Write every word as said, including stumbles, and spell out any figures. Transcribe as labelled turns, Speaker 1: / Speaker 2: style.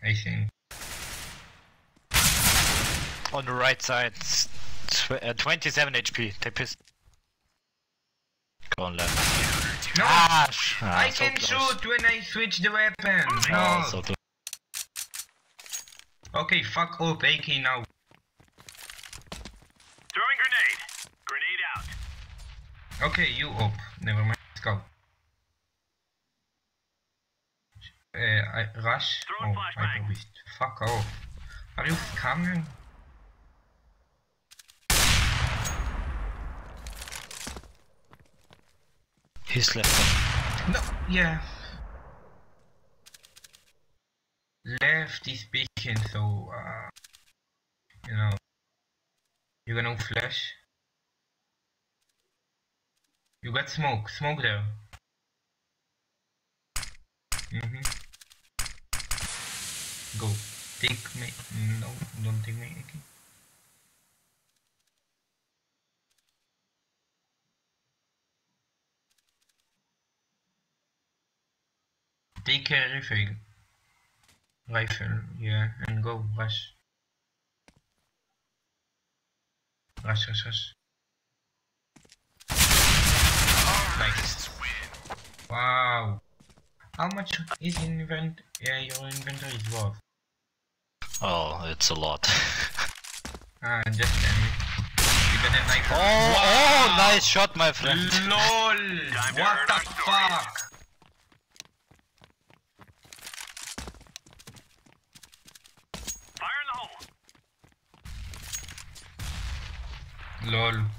Speaker 1: I think.
Speaker 2: On the right side, tw uh, twenty-seven H P. They pissed. Go on left.
Speaker 1: No!
Speaker 2: Ah, ah,
Speaker 1: I
Speaker 2: so
Speaker 1: can
Speaker 2: close.
Speaker 1: shoot when I switch the weapon! No!
Speaker 2: Oh, so close.
Speaker 1: Okay, fuck up, A K now.
Speaker 3: Throwing grenade. Grenade out.
Speaker 1: Okay, you up. Never mind. Let's go. Uh, I rush.
Speaker 3: Throwing
Speaker 1: Oh,
Speaker 3: flashbang.
Speaker 1: I probably. Fuck off. Are you coming?
Speaker 2: He's left.
Speaker 1: No, yeah. Left is speaking, so uh, you know, you gonna flash. You got smoke, smoke there. Mm-hmm. Go. Take me. No, don't take me. Okay. Take a rifle. Rifle, yeah, and go rush. Rush, rush, rush. Nice. Wow. How much is invent? Yeah, your inventory is worth.
Speaker 2: Oh, it's a lot.
Speaker 1: Ah, just tell me. You got a knife.
Speaker 2: Oh,
Speaker 1: Wow.
Speaker 2: oh, nice shot, my friend.
Speaker 1: LOL! What the fuck?
Speaker 3: Fire in the hole.
Speaker 1: LOL.